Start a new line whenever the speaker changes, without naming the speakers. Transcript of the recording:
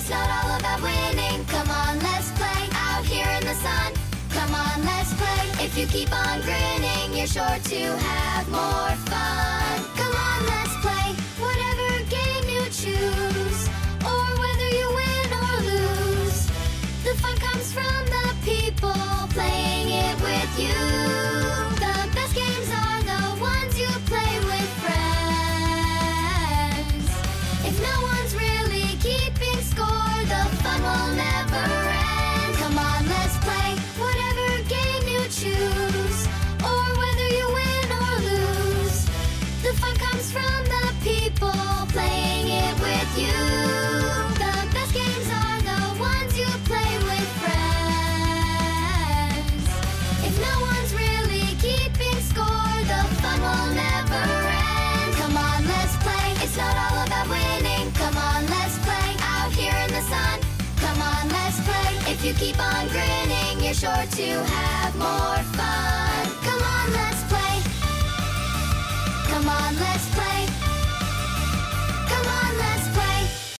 It's not all about winning. Come on, let's play out here in the sun. Come on, let's play. If you keep on grinning, you're sure to have more fun. Come on, let's play. Whatever game you choose, or whether you win or lose, the fun comes from the people playing it with you. The best games are the ones you play with friends. If no one's really keeping score, the fun will never end. Come on, let's play. Whatever game you choose, or whether you win or lose, the fun comes from the people playing it with you. The best games are the ones you play with friends. If no one's really keeping score, the fun will never end. Come on, let's play. It's not all about winning. Come on, let's play out here in the sun. Come on, let's play. If you keep on grinning, you're sure to have more fun. Come on, let's play. Come on, let's play.